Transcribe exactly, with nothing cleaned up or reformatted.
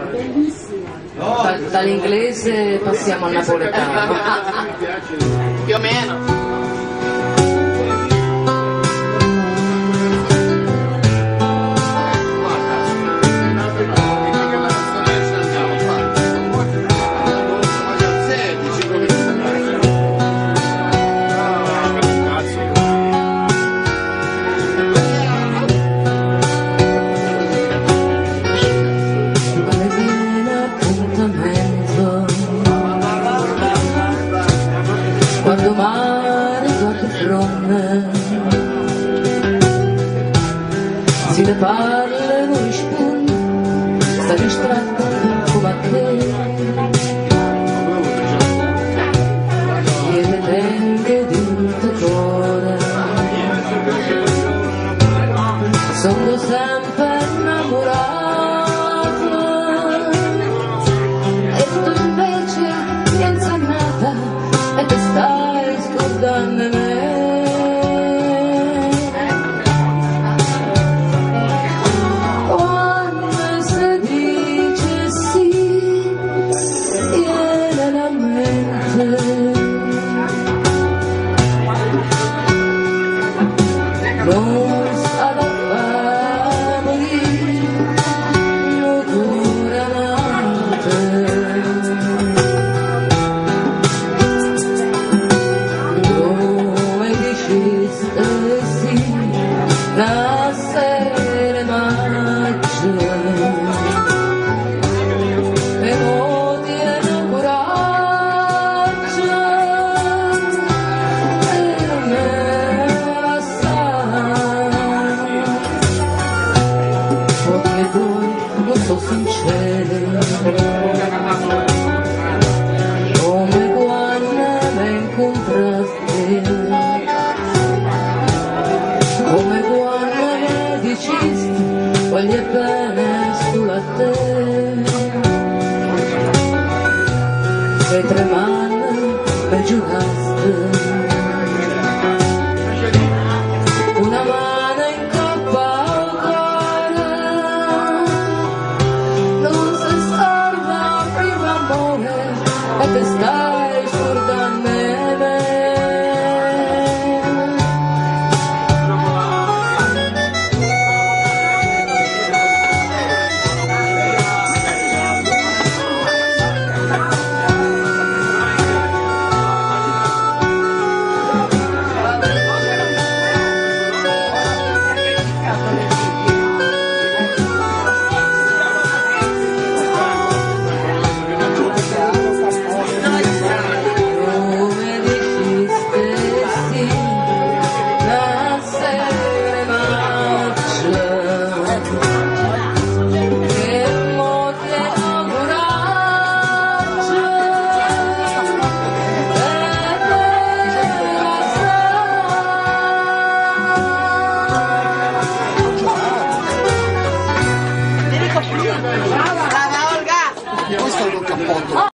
Da, dall'inglese passiamo al napoletano. Più o meno. Quando mare guarda il fronte, si ne parla e non risponde, sta distratto come a te. E le tende di un cuore sono sempre innamorato, e tu invece pensa nata e te stai scordando me. Quando si dice sì, viene la mente. Non sta da fare morire, non dura notte. Nascere maggio e non tiene coraggio e me assai, perché poi non so sincero come quando mi incontraste, come quando mi dicesti voglio bene sulla te, e tremando mi giuraste una mano in coppa al cuore, non si scorda prima amore e te stai scordando me. Brava Olga! Questo è il cappotto.